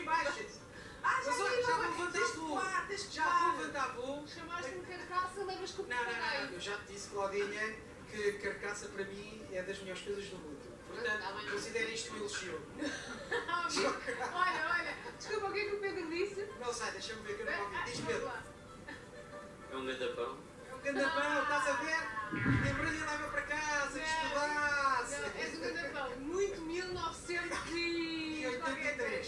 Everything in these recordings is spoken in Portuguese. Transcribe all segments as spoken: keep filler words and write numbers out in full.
imagens. Ah, já Mas olha, já me levantaste voo. Já vou levantar voo. Chamaste-me carcaça, levas com o Não, não, não, não. papagaio. Eu já te disse, Claudinha, que carcaça para mim é das melhores coisas do mundo. Portanto, considerem isto um elogio. Olha, olha, desculpa, o que é que o Pedro disse? Não sai, deixa-me ver que eu não ouvi. Diz Vamos Pedro. lá. É um gandapão. É um gandapão, estás a ver? Lembrei e leva para casa, que estudasse. Não, és um gandapão. Muito mil novecentos e oitenta e três.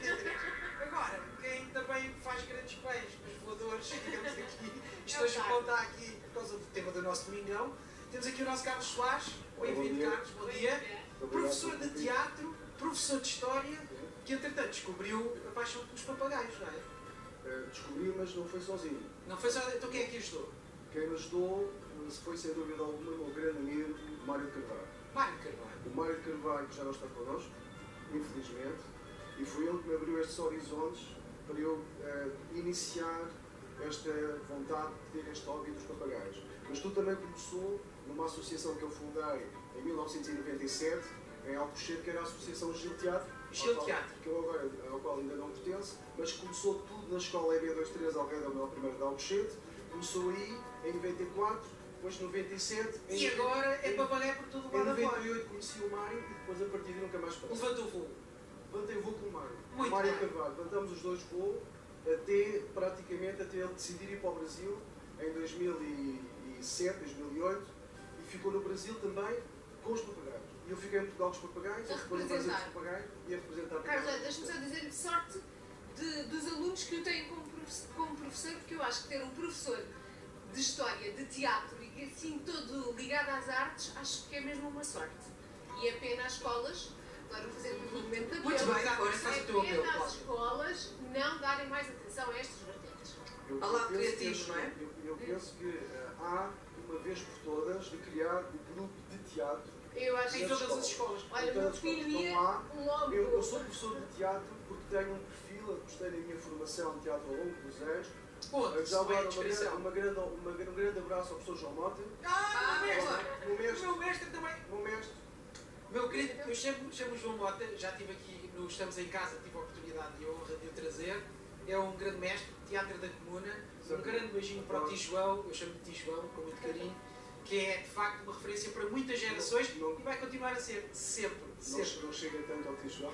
Agora, quem também faz grandes pães, os voadores, digamos aqui, isto hoje aponta aqui por causa do tema do nosso domingão. Temos aqui o nosso Carlos Soares. Bem-vindo, Carlos, bom dia. Professor de teatro, professor de história, que entretanto descobriu a paixão pelos papagaios, não é? Uh, descobri, mas não foi sozinho. Não foi só. Então quem é que ajudou? Quem me ajudou foi, sem dúvida alguma, o meu grande amigo Mário Carvalho. Mário Carvalho. O Mário Carvalho já não está connosco, infelizmente, e foi ele que me abriu estes horizontes para eu uh, iniciar esta vontade de ter este hobby dos papagaios. Mas tudo também começou numa associação que eu fundei em mil novecentos e noventa e sete, em Alcochete, que era a Associação Gil Teatro, Gil Teatro, que eu agora, ao qual ainda não pertenço, mas começou tudo na escola E B vinte e três Almeida, o meu primeiro de Alcochete. Começou aí em noventa e quatro, depois em noventa e sete. E em, agora é em, papagaio por todo o Em lado noventa afora. e oito conheci o Mário e depois a partir de nunca mais parei. Levanta o voo. Levantei o voo com o Mário. Muito Mário bem. Carvalho. Levantamos os dois voo até, praticamente, até ele decidir ir para o Brasil em dois mil e sete, dois mil e oito, e ficou no Brasil também com os papagaios. E eu fiquei em Portugal com os papagaios, A ele ficou no Brasil com os representar. papagaios e a representar. Carlos, olha, deixa-me só dizer sorte de, dos alunos que eu tenho como professor, como professor, porque eu acho que ter um professor de história, de teatro e que assim todo ligado às artes, acho que é mesmo uma sorte. E é pena as escolas, agora vou fazer um movimento de apelo, Muito bem, agora faz o teu é apelo, pena as Cláudia. escolas não darem mais atenção a estas vertentes. Eu, Ao lado penso- criativo, penso- não é? Eu, eu penso que uh, há, uma vez por todas, de criar um grupo de teatro. Eu acho Em que... todas as escolas. Olha, o meu filho ia Não há. logo... Eu, eu sou professor de teatro porque tenho um perfil, apostei na minha formação de teatro ao longo dos anos. Ponto, Já agora, é a uma, descrição. uma grande, uma, um grande abraço ao professor João Mota, Ah, meu mestre! meu O mestre, meu mestre também. meu mestre. Meu querido, eu chamo, chamo o João Mota, já estive aqui no Estamos em Casa, tive a oportunidade e a honra de o trazer. É um grande mestre, teatro da comuna. Um grande beijinho para o tio João, eu chamo-lhe tio João, com muito carinho, que é de facto uma referência para muitas gerações Não- e vai continuar a ser, sempre, Não, sempre. não chega tanto ao tio João.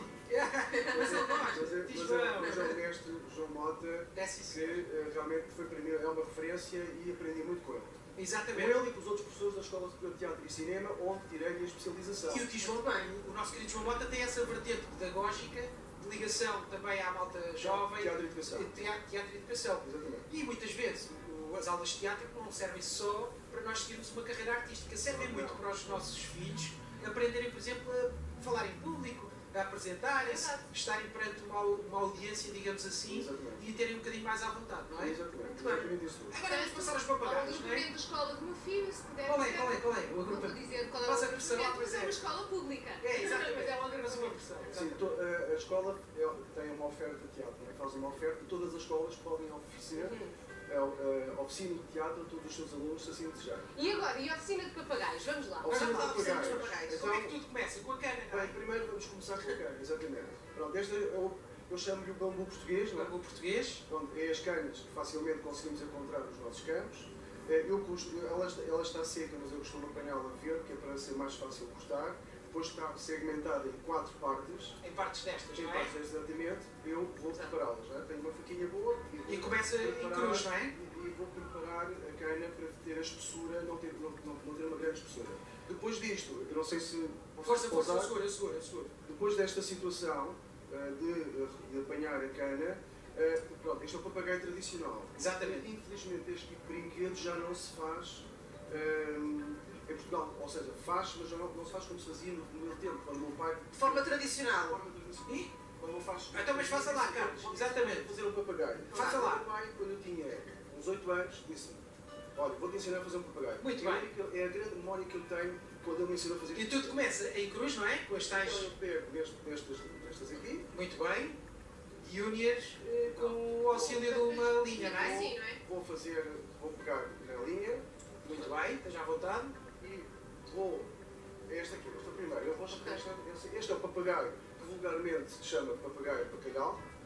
Mas ele Mas gosta, é, tio mas é, João. mas é o mestre João Mota, É sim, que senhor. eh, realmente foi para mim é uma referência e aprendi muito com ele. Com Exatamente. ele e com os outros professores da Escola Superior de Teatro e Cinema, onde tirei a minha especialização. E o tio João também, o nosso querido João Mota tem essa vertente pedagógica, de ligação também à malta jovem, Teatro e Educação. teatro, teatro e educação. Exatamente. E muitas vezes o- as aulas de teatro não servem só para nós seguirmos uma carreira artística, servem muito para os nossos filhos aprenderem, por exemplo, a falar em público, a apresentarem-se, Exato. estarem perante uma, au- uma audiência, digamos assim, Exatamente. e terem um bocadinho mais à vontade, não é? Exatamente. Muito bem. Exatamente isso. Agora vamos passar aos Ao papagaios, não é? agrupamento da escola do meu filho, se puder Qual é, dizer. qual é, qual é? O Não vou agrupamento? dizer qual é Faz o a versão, agrupamento, pois mas é é. uma escola pública. É, exatamente. Mas é um Mas uma agrupamento. versão. Sim, to- a, a escola é- tem uma oferta de teatro, não é? Faz uma oferta e todas as escolas podem oferecer a, a oficina de teatro a todos os seus alunos, se assim desejarem. E agora, e a oficina de papagaios? Vamos lá. A oficina de Vamos lá, oficina dos papagaios. papagaios. Como é que Então, tudo começa? Com a cana, não bem, é? primeiro vamos começar com a cana, exatamente. Pronto, este eu, eu chamo-lhe o bambu português, não é? O português. Pronto, é as canas que facilmente conseguimos encontrar nos nossos campos. Eh, Eu, costumo- ela, está- ela está seca, mas eu costumo apanhá-la verde, que é para ser mais fácil cortar. Depois está segmentada em quatro partes. Em partes destas, Em não é? partes exatamente, eu vou prepará-las. Não é? Tenho uma faquinha boa e, vou E começa em preparar- cruz, não é? E, e vou preparar a cana para ter a espessura, não ter, não, não, não ter uma grande espessura. Depois disto, eu não sei se... Força, força, pousar- segura, segura, segura. Depois desta situação eh, de, de apanhar a cana, eh, pronto, este é o papagaio tradicional. Exatamente. Infelizmente este tipo de brinquedo já não se faz eh, em Portugal. Ou seja, faz, mas já não, não se faz como se fazia no no meu tempo, quando o meu pai... De forma de tradicional. forma tradicional. Ih, Quando eu faço... Então, mas faça lá, Carlos. Exatamente. Fazer um papagaio. Faça O lá. meu pai, quando eu tinha uns oito anos, disse-me: olha, vou-te ensinar a fazer um papagaio. Muito é a bem. única- É a grande memória que eu tenho quando ele me ensinou a fazer E isto. tudo começa em cruz, não é? Com as Então tais. eu pego neste, nestas, nestas aqui, Muito bem. E une-as eh, com o auxílio de uma linha, não é? Sim, não é? vou fazer, vou pegar na linha Muito bem, esteja à vontade. e vou. É este aqui, este é o primeiro. Eu vou, este, este é o papagaio que vulgarmente se chama papagaio bacalhau.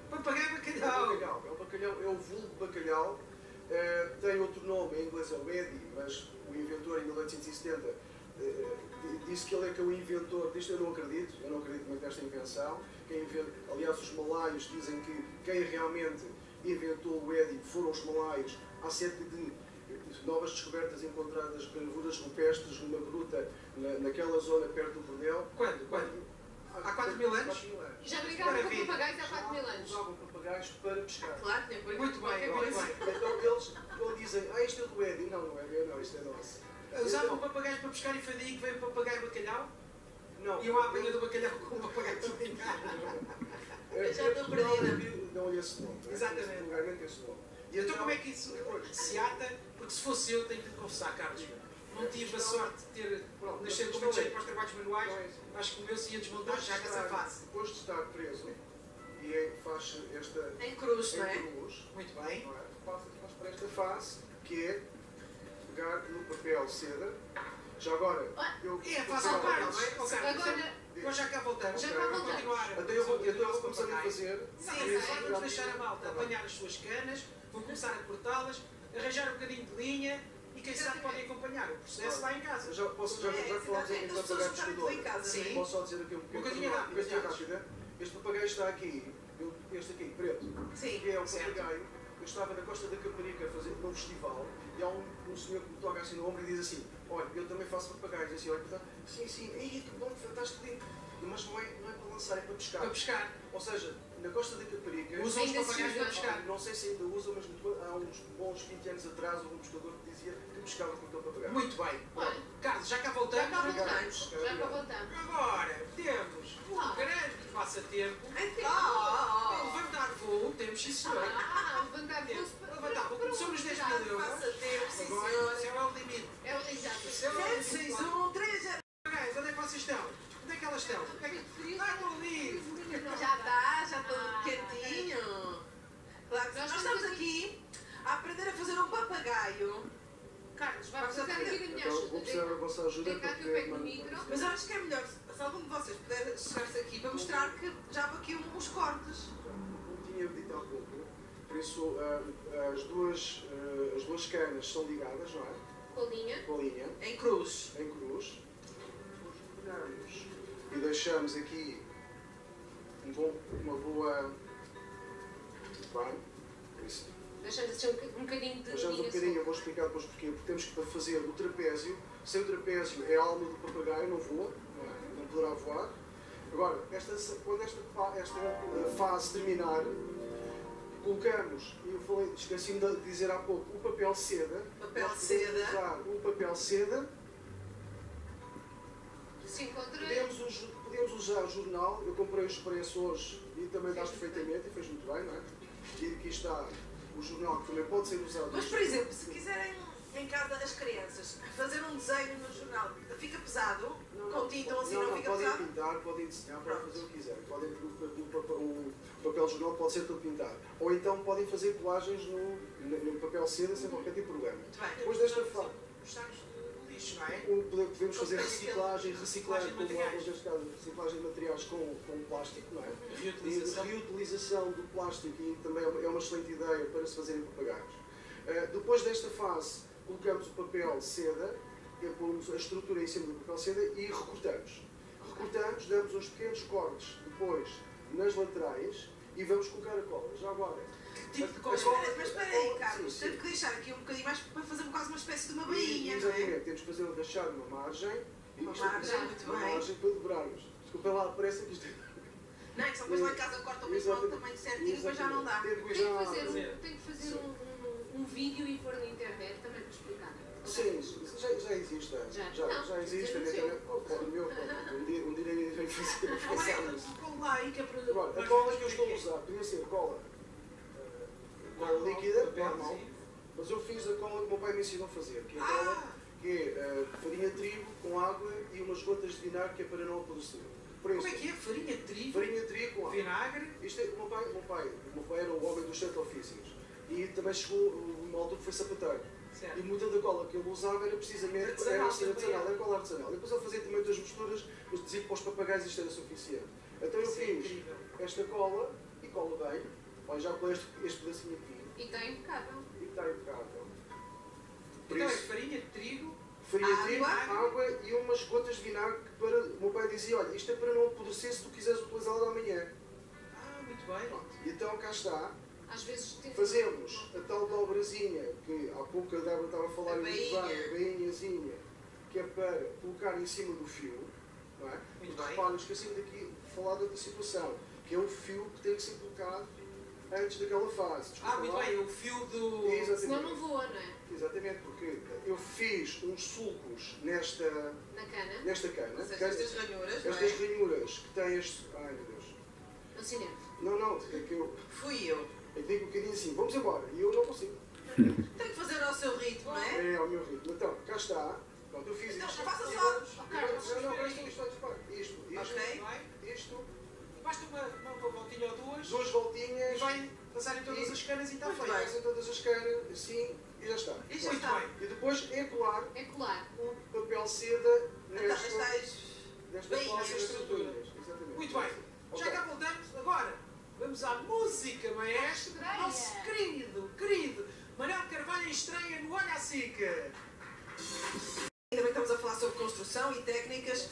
Papagaio É um bacalhau. bacalhau, é um bacalhau, é o vulgo bacalhau. Uh, tem outro nome, em inglês é o Eddie, mas o inventor em mil oitocentos e setenta uh, disse que ele é que é o inventor disto. Eu não acredito, eu não acredito muito nesta invenção. Quem inventa, aliás, os malaios dizem que quem realmente inventou o Eddie foram os malaios. Há cerca de novas descobertas encontradas, gravuras rupestres numa gruta na, naquela zona perto do Bordel. Quando? Quando? Há quatro mil anos? Já brincavam com papagaios há quatro mil anos. Usavam papagaios para pescar. Claro, tem por Muito bem, muito bem. Então eles, eles dizem, ah, isto é do Eddie. Não, não é meu, não, isto é nosso. Usavam papagaios para pescar e foi daí que veio o papagaio bacalhau? Não. E eu à apanha do bacalhau com o papagaio de brincar. Eu já estou perdida. Não-lhe esse nome. Exatamente. Realmente esse nome. E então como é que isso se ata? Porque se fosse eu, tenho que te confessar, Carlos, não tive a sorte de ter nascido com muito jeito para os trabalhos manuais, acho que o meu se ia desmontar já com essa face. Depois de estar preso, e é, faz esta... Em cruz, não é? Em cruz, Muito bem. não é? Faz, faz para esta face, que é pegar no papel seda. Já agora, eu... É a face ao Carlos, não é? Ó, Carlos, Agora, nós já cá voltamos. Já Já cá vamos voltamos. continuar. Então eu vou, então eu vou começar a fazer... Não, Sim, agora sim. vamos deixar a malta apanhar as suas canas, vou começar a cortá-las, arranjar um bocadinho de linha e quem sabe podem acompanhar o processo lá em casa. Já, posso, já, já falámos em papagaio pescador. Sim. Posso só dizer aqui um Um bocadinho? bocadinho rápido, Um bocadinho rápido. rápido. Este papagaio está aqui, eu- este aqui, preto, sim. que é um Certo. papagaio. Eu estava na Costa da Caparica a fazer num festival e há um, um senhor que me toca assim no ombro e diz assim: olha, eu também faço papagaios. E assim, olha, portanto, sim, sim, ei, que bom, fantástico, lindo. Mas não é, não é para lançar, é para pescar. Para pescar. Ou seja, na Costa da Caparica, Usam os Ainda se papagaios para usa. pescar. não sei se ainda usam, mas há uns bons vinte anos atrás houve um pescador que dizia que pescava com aquele papagaio. Muito bem. Olha, Carlos, já cá já voltamos. cá Obrigado. voltamos. Já cá voltamos. Agora temos um Ah. grande passatempo. Ah, Levantar voo, temos sim senhor. ah, levantar Temos. bolso para Levantar voo, começamos nos dez mil euros. Passatempo, sim, Agora, senhor. esse é o limite. É o exato. Esse é o limite. sete seis um três zero. Papagaios, onde é que vocês estão? Onde é que elas estão? Onde é que... Ah, estão ali. Já está, já estou Ah, quentinho. Claro que Nós nós estamos aqui a aprender a fazer um papagaio. Carlos, vai Vamos precisar aprender. aqui da minha Então vou ajuda. precisar da vossa ajuda Vem cá que eu porque- pego no micro. Mas eu acho que é melhor, se algum de vocês puder chegar-se aqui para mostrar que já há aqui uns cortes. Como tinha dito há pouco, por isso ah, as, duas, ah, as duas canas são ligadas, não é? Colinha. Com a linha, Em cruz. em cruz. Pegamos e deixamos aqui um bom, uma boa. Bem, por isso. Deixamos assim um boca- um bocadinho de Deixamos um linha bocadinho, eu solta. vou explicar depois porquê. Porque temos que fazer o trapézio. Sem o trapézio é a alma do papagaio, não voa, não, é? Não poderá voar. Agora, esta, quando esta, fa- esta eh, fase terminar, colocamos, e eu falei, esqueci-me de dizer há pouco, o papel seda. Papel Nós podemos seda. usar o papel seda. Se encontra. Podemos, us- podemos usar jornal. Eu comprei os preços hoje e também dá Fez muito perfeitamente e fez muito bem, não é? E aqui está o jornal que também pode ser usado. Mas, por exemplo, se quiserem em casa as crianças fazer um desenho no jornal, fica pesado? Com tinta ou assim não, não, não, fica podem pesado? pintar, podem desenhar, podem Pronto. fazer o que quiserem. Podem, o, o, o, o papel jornal pode ser todo pintado. Ou então podem fazer colagens no, no, no papel seda sem qualquer tipo de problema. Muito bem. Depois desta fase, Os sacos de lixo, não é? o- pode- podemos fazer reciclagem, reciclar, Reciclagem de como materiais. alguns neste caso, reciclagem de materiais com, com plástico, não é? E Reutilização. reutilização do plástico e também é uma, é uma excelente ideia para se fazerem papagaios. Uh, depois desta fase, colocamos o papel seda, e pomos a estrutura em cima do papel seda e recortamos. Recortamos, damos uns pequenos cortes depois nas laterais e vamos colocar a cola. Já agora. Que tipo de a- cola? a cola- Mas espera a aí, cola- Carlos, sim, teve sim. que deixar aqui um bocadinho mais para fazer quase uma espécie de uma E- bainha, não é? Exatamente, temos que fazer, deixar uma margem. e Uma isto aqui- margem, muito uma bem. margem para dobrarmos. Desculpa lá, parece que isto Não é que só depois lá em casa cortam o mesmo ao tamanho certinho e depois já não dá. Tem Tem que fazer, fazer. um, tem que fazer um, um, um vídeo e pôr na internet também para explicar. Sim, isso já, já existe. Já? Já, Não, já existe. tem que ser né? no seu. Oh, pode, o meu, pode. Um dia, um dia ninguém vai fazer. Agora fazer é isso. cola lá aí que é para... Agora, a cola que eu estou a usar podia ser cola, eh, cola líquida, normal, mas eu fiz a cola que o meu pai me ensinou a fazer, que é, cola, Ah! que é eh, farinha de trigo com água e umas gotas de vinagre, que é para não apodrecer. Por Como isso, é que é? Farinha de trigo, farinha de trigo com água. vinagre... Isto é, o meu pai, o meu pai, o meu pai era o homem dos sete ofícios e também chegou uma altura que foi sapateiro. E Certo. muita da cola que ele usava era precisamente Artesanal era assim, também. artesanal, era cola artesanal. E depois ele fazia também outras misturas, mas dizia que para os papagaios isto era suficiente. Então eu Isso é fiz incrível. esta cola e cola bem, bem, já colei este, este pedacinho aqui. E está impecável. E está impecável. Por Então é isso, farinha de trigo. farinha de trigo, Água. água e umas gotas de vinagre que para... O meu pai dizia, olha, isto é para não apodrecer se tu quiseres utilizá-lo amanhã. Ah, muito bem. Pronto. E então cá está. Às vezes tem... Fazemos a tal dobrazinha que há pouco a Débora estava a falar A muito bem, bainha. a bainhazinha, que é para colocar em cima do fio, não é? Muito Porque bem. repara, esqueci-me daqui de falar da outra situação, que é o fio que tem que ser colocado antes daquela fase. Desculpa Ah, muito lá. bem, o fio do... Exatamente. Senão não voa, não é? Exatamente, porque eu fiz uns sulcos nesta, Na cana. nesta cana, Ou seja, cana- estas ranhuras, não estas é? ranhuras que têm este... Ai meu Deus. No cinema. Não, não, é que eu, Fui eu. eu digo um bocadinho assim, vamos embora, e eu não consigo. Tem que fazer ao seu ritmo, não é? É ao meu ritmo. Então, cá está. Pronto, eu fiz Então, isto. faça E só. agora- Oh, agora- Carlos, Não, não, espera isto, aí. isto, isto, isto, isto, isto, Ok. Bem, isto, basta uma, uma, uma voltinha ou duas duas e voltinhas, vai passar em todas as canas e está Muito feito. bem. fazem todas as caras, assim, e já está. E já Muito está. bem. E depois é colar É colar. um papel seda Então, nesta, as tais... nesta bainhas. fase das estruturas. Exatamente. Muito bem. Ok. Já cá voltamos. Agora, vamos à música, maestro. Estreia. Nosso querido, querido Manuel Carvalho em estreia no Olha a Sica. Ainda bem que estamos a falar sobre construção e técnicas.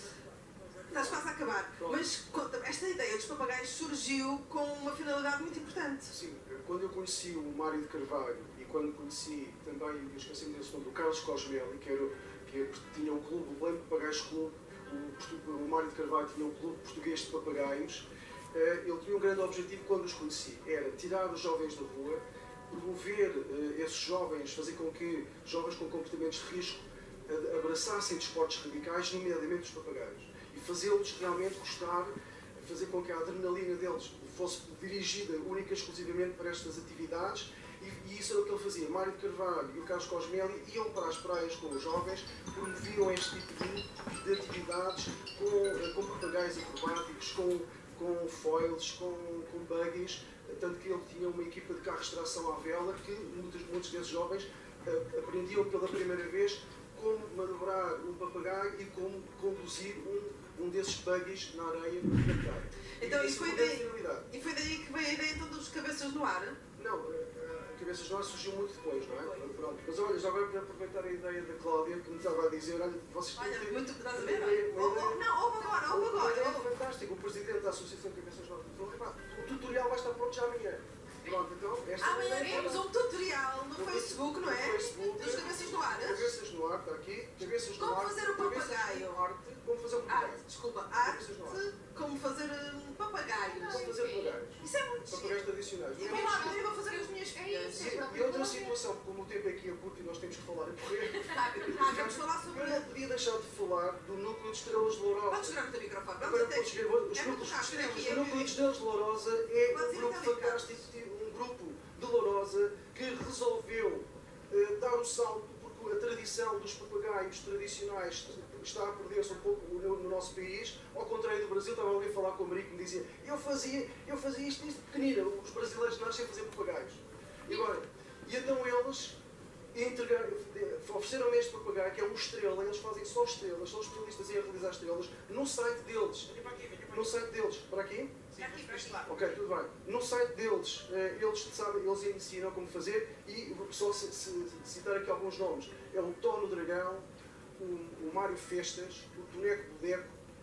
Estás quase a acabar. Pronto. Mas conta-me, esta ideia dos papagaios surgiu com uma finalidade muito importante. Sim, quando eu conheci o Mário de Carvalho e quando conheci também, eu esqueci-me desse nome, o Carlos Cosmeli, que, era, que era- tinha o clube, o Blanco Papagaios Clube, o, portu- o Mário de Carvalho tinha um clube português de papagaios. Eh, Ele tinha um grande objetivo quando os conheci, era tirar os jovens da rua, promover eh, esses jovens, fazer com que jovens com comportamentos de risco eh, abraçassem desportos radicais, nomeadamente os papagaios, e fazê-los realmente gostar, fazer com que a adrenalina deles fosse dirigida única e exclusivamente para estas atividades, e, e isso era o que ele fazia. Mário de Carvalho e o Carlos Cosmeli iam para as praias com os jovens, promoviam este tipo de, de atividades com, eh, com papagaios acrobáticos, com, com foils, com, com buggies, tanto que ele tinha uma equipa de carros de tração à vela que muitos, muitos desses jovens uh, aprendiam pela primeira vez como manobrar um papagaio e como conduzir um, um desses buggies na areia no papagaio. Então, e isso foi foi daí- finalidade. E foi daí que veio a ideia então dos cabeças no ar? Não, a, a cabeça de nós surgiu muito depois, não é? Pronto. Mas olha, já agora para aproveitar a ideia da Cláudia, que me estava a dizer, olha, vocês têm Olha, que ter- muito... Estás a uma ver? ideia- uma Oh, ideia- oh, não, ouve agora, ouve Uma ideia agora. fantástica. O presidente da Associação de Cabeças Novas falou, "Epá, o tutorial vai estar pronto já amanhã." Pronto, então, esta é a Amanhã ideia. temos um tutorial no Facebook, não é? No Facebook. Dos cabeças no ar. Cabeças no ar, está aqui. Cabeças no Como ar. fazer o cabeças papagaio. no arte. Como fazer o papagaio. Arte, desculpa, Cabeças no ar. arte, como fazer um, papagaios. Como fazer papagaios. Isso é muito Papagaios giro. tradicionais. E vou lá, eu vou fazer as minhas filhas. isso, é E, próprio e outra Cláudia. situação, como o tempo aqui é curto e nós temos que falar a correr, Rápido, rápido, vamos falar sobre... eu não podia deixar de falar do núcleo de Estrelas de Podes Lourosa. segurar o teu microfone. Vamos Agora até... podes ver, os É muito núcleos, rápido aqui. o núcleo de é- Estrelas de Lourosa é Podes um ir grupo até ali, fantástico, um grupo de Lourosa que resolveu eh, dar o salto, porque a tradição dos papagaios tradicionais está a perder-se um pouco no, no nosso país, ao contrário do Brasil. Estava ali a falar com o Marico que me dizia, eu fazia, eu fazia isto, isto pequenina, os brasileiros nascem a fazer papagaios. E agora, e então eles entregaram, ofereceram-me este papagaio, que é uma estrela, eles fazem só estrelas, são especialistas em realizar estrelas, no site deles. Venha para aqui, venha para No aqui. site deles, para aqui? Sim, vamos para este lado. Ok, tudo bem. No site deles, eh, eles sabem, eles ensinam como fazer, e vou só se, se, citar aqui alguns nomes. É o Tono Dragão, o, o Mário Festas, o Toneco Bodeco,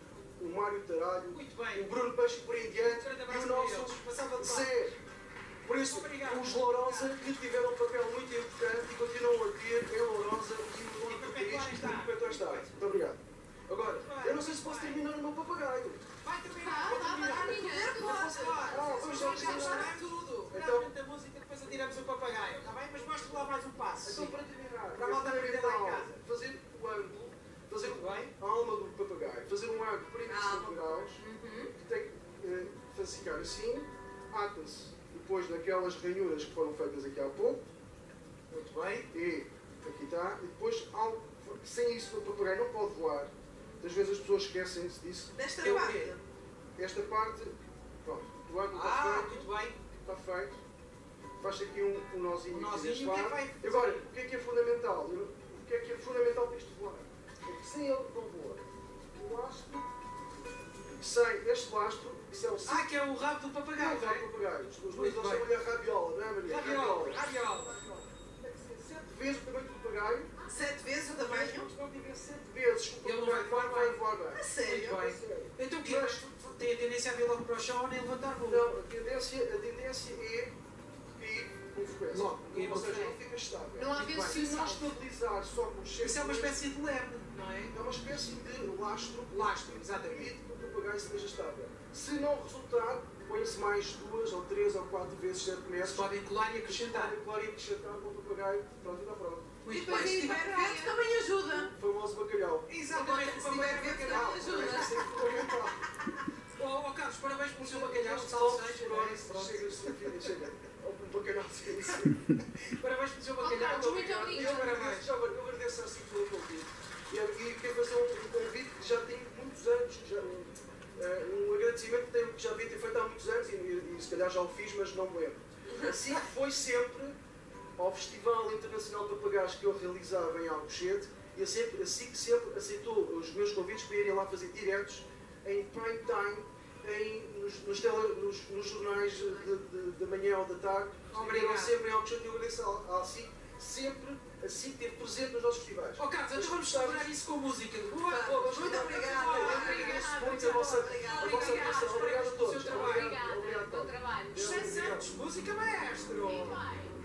o Mário Taralho, Muito o bem. Bruno Peixe por aí em diante, Um grande e abraço o para nosso eles. Passava de lado. Zé. Por isso, Obrigado. os Lourosa, que tiveram um papel muito importante e continuam a ter em Lourosa e o E outro Perpetuar país, está. o Perpetuar está. Muito obrigado. Agora, Muito bem, eu não sei se muito posso bem. terminar o meu papagaio. Vai terminar, Tá, vai tá, vai terminar. terminando. Não posso falar. Ah, vamos já Já terminar. está tudo. Então- Finalmente a música, depois atiramos o papagaio. Está bem? Mas mostre lá mais um passo. Então, para terminar, Para a malta é aprender lá em fundamental casa. fazer o ângulo, fazer Muito bem. a alma do papagaio, fazer um ângulo quarenta e cinco Ah, graus, Uhum. que tem que eh, fazer ficar assim, ata-se depois naquelas ranhuras que foram feitas aqui há pouco, Muito bem. e aqui está, e depois, algo, sem isso, o papagaio não pode voar. Às vezes as pessoas esquecem-se disso. Desta Eu parte. quê? Esta parte, pronto, o ângulo está Ah, feito, muito bem. está feito. Faz aqui um, um nozinho, Um aqui nozinho, deste o que é que lado. vai fazer? Agora, o que é que é fundamental? Eu- O que é que é fundamental para isto voar? É que sem ele não voa. O lastro, sem este lastro, isso é o Ah, que é o rabo do papagaio, Não, não é? papagaio. Os Muito brasileiros bem. chamam-lhe a rábia Logo, e Ou seja, não não fica estável. Não há Muito bem. Se não vencido. estabilizar só com os Isso é uma espécie de leme, não é? É uma espécie de lastro Lastro, que exatamente. permite que o papagaio esteja estável. Se não resultar, põe-se mais duas ou três ou quatro vezes sete Se metros. podem colar e acrescentar. Podem colar e acrescentar para o papagaio. Pronto, e está pronto. E Muito depois, bem. se tiver vento, também ajuda. O famoso bacalhau. Exatamente, Se para tiver o vento, bacalhau. também ajuda. Isso é fundamental. Oh, oh, Carlos, parabéns pelo seu bacalhau de Pronto, salsicha. pronto, chega, chega, chega. Um bacalhau de salsicha. Parabéns pelo seu Oh, bacalhau. Carlos, muito E eu obrigada. agradeço, já agora, eu agradeço assim pelo convite. E, e quero fazer um, um convite que já tem muitos anos, que já, um, uh, um agradecimento que, tenho, que já devia ter feito há muitos anos e, e, e se calhar já o fiz, mas não me lembro. Assim foi sempre ao Festival Internacional de Papagaios que eu realizava em Alcochete e a sempre, assim que sempre aceitou os meus convites para irem lá fazer diretos em prime time, em, nos, nos, tele, nos, nos jornais de, de, de manhã ou da tarde. Obrigado. Sempre em Alcochete e eu agradeço à SIC sempre assim que esteve presente nos nossos festivais. Oh, Carlos, então vamos celebrar isso com música. Boa, boa, Muito obrigada. Agradeço muito a vossa, a vossa atenção. Obrigado a todos. Obrigado. Obrigado, Obrigada. obrigado. Bom trabalho. José Santos, música maestro. E vai.